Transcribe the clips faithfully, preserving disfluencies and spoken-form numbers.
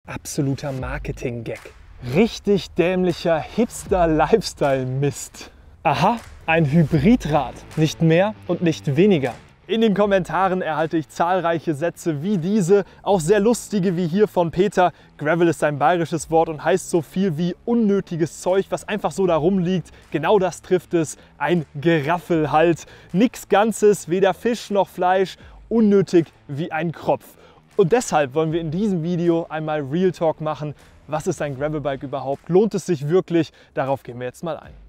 absoluter Marketing-Gag. Richtig dämlicher Hipster-Lifestyle-Mist. Aha, ein Hybridrad, nicht mehr und nicht weniger. In den Kommentaren erhalte ich zahlreiche Sätze wie diese, auch sehr lustige wie hier von Peter. Gravel ist ein bayerisches Wort und heißt so viel wie unnötiges Zeug, was einfach so da rumliegt. Genau das trifft es, ein Geraffel halt. Nix Ganzes, weder Fisch noch Fleisch, unnötig wie ein Kropf. Und deshalb wollen wir in diesem Video einmal Real Talk machen. Was ist ein Gravelbike überhaupt? Lohnt es sich wirklich? Darauf gehen wir jetzt mal ein.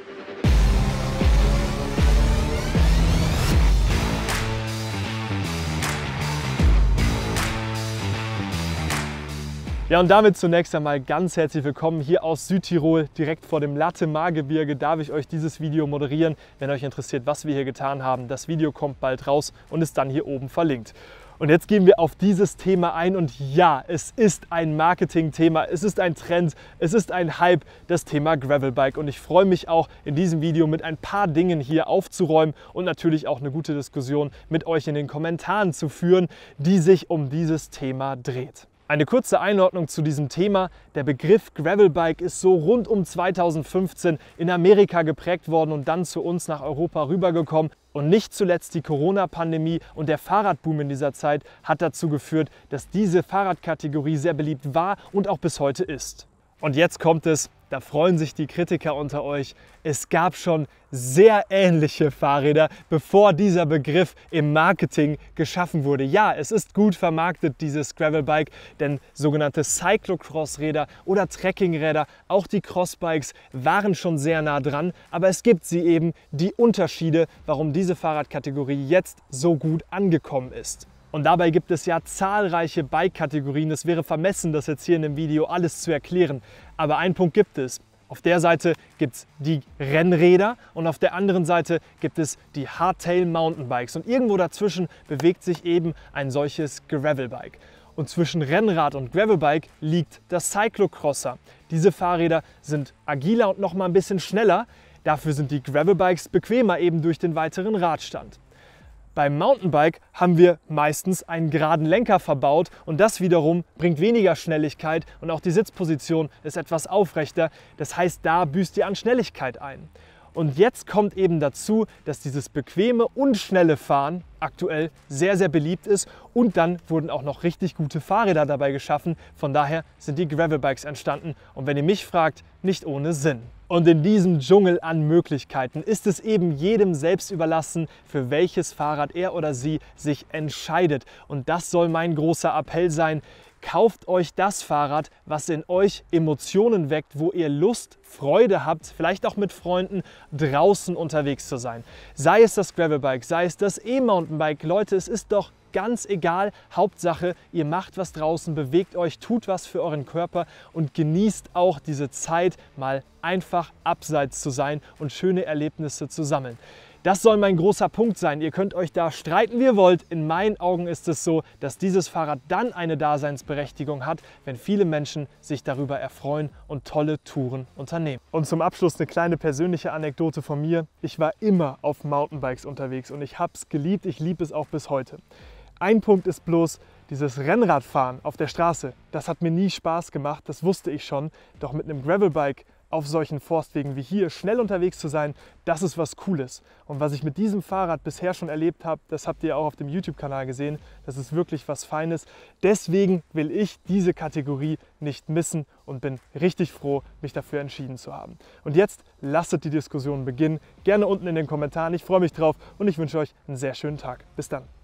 Ja, und damit zunächst einmal ganz herzlich willkommen hier aus Südtirol, direkt vor dem Latte-Mar-Gebirge darf ich euch dieses Video moderieren. Wenn euch interessiert, was wir hier getan haben, das Video kommt bald raus und ist dann hier oben verlinkt. Und jetzt gehen wir auf dieses Thema ein und ja, es ist ein Marketing-Thema, es ist ein Trend, es ist ein Hype, das Thema Gravelbike. Und ich freue mich auch in diesem Video mit ein paar Dingen hier aufzuräumen und natürlich auch eine gute Diskussion mit euch in den Kommentaren zu führen, die sich um dieses Thema dreht. Eine kurze Einordnung zu diesem Thema. Der Begriff Gravelbike ist so rund um zweitausendfünfzehn in Amerika geprägt worden und dann zu uns nach Europa rübergekommen. Und nicht zuletzt die Corona-Pandemie und der Fahrradboom in dieser Zeit hat dazu geführt, dass diese Fahrradkategorie sehr beliebt war und auch bis heute ist. Und jetzt kommt es, da freuen sich die Kritiker unter euch. Es gab schon sehr ähnliche Fahrräder, bevor dieser Begriff im Marketing geschaffen wurde. Ja, es ist gut vermarktet, dieses Gravelbike, denn sogenannte Cyclocross-Räder oder Trekkingräder, auch die Crossbikes, waren schon sehr nah dran. Aber es gibt sie eben, die Unterschiede, warum diese Fahrradkategorie jetzt so gut angekommen ist. Und dabei gibt es ja zahlreiche Bike-Kategorien. Es wäre vermessen, das jetzt hier in dem Video alles zu erklären. Aber einen Punkt gibt es. Auf der Seite gibt es die Rennräder und auf der anderen Seite gibt es die Hardtail Mountainbikes. Und irgendwo dazwischen bewegt sich eben ein solches Gravelbike. Und zwischen Rennrad und Gravelbike liegt das Cyclocrosser. Diese Fahrräder sind agiler und noch mal ein bisschen schneller. Dafür sind die Gravelbikes bequemer eben durch den weiteren Radstand. Beim Mountainbike haben wir meistens einen geraden Lenker verbaut und das wiederum bringt weniger Schnelligkeit und auch die Sitzposition ist etwas aufrechter. Das heißt, da büßt ihr an Schnelligkeit ein. Und jetzt kommt eben dazu, dass dieses bequeme und schnelle Fahren aktuell sehr, sehr beliebt ist und dann wurden auch noch richtig gute Fahrräder dabei geschaffen. Von daher sind die Gravelbikes entstanden und wenn ihr mich fragt, nicht ohne Sinn. Und in diesem Dschungel an Möglichkeiten ist es eben jedem selbst überlassen, für welches Fahrrad er oder sie sich entscheidet. Und das soll mein großer Appell sein. Kauft euch das Fahrrad, was in euch Emotionen weckt, wo ihr Lust, Freude habt, vielleicht auch mit Freunden draußen unterwegs zu sein. Sei es das Gravelbike, sei es das E-Mountainbike. Leute, es ist doch ganz egal. Hauptsache, ihr macht was draußen, bewegt euch, tut was für euren Körper und genießt auch diese Zeit, mal einfach abseits zu sein und schöne Erlebnisse zu sammeln. Das soll mein großer Punkt sein. Ihr könnt euch da streiten, wie ihr wollt. In meinen Augen ist es so, dass dieses Fahrrad dann eine Daseinsberechtigung hat, wenn viele Menschen sich darüber erfreuen und tolle Touren unternehmen. Und zum Abschluss eine kleine persönliche Anekdote von mir. Ich war immer auf Mountainbikes unterwegs und ich habe es geliebt. Ich liebe es auch bis heute. Ein Punkt ist bloß, dieses Rennradfahren auf der Straße, das hat mir nie Spaß gemacht, das wusste ich schon. Doch mit einem Gravelbike auf solchen Forstwegen wie hier schnell unterwegs zu sein, das ist was Cooles. Und was ich mit diesem Fahrrad bisher schon erlebt habe, das habt ihr auch auf dem YouTube-Kanal gesehen, das ist wirklich was Feines. Deswegen will ich diese Kategorie nicht missen und bin richtig froh, mich dafür entschieden zu haben. Und jetzt lasst die Diskussion beginnen. Gerne unten in den Kommentaren. Ich freue mich drauf und ich wünsche euch einen sehr schönen Tag. Bis dann.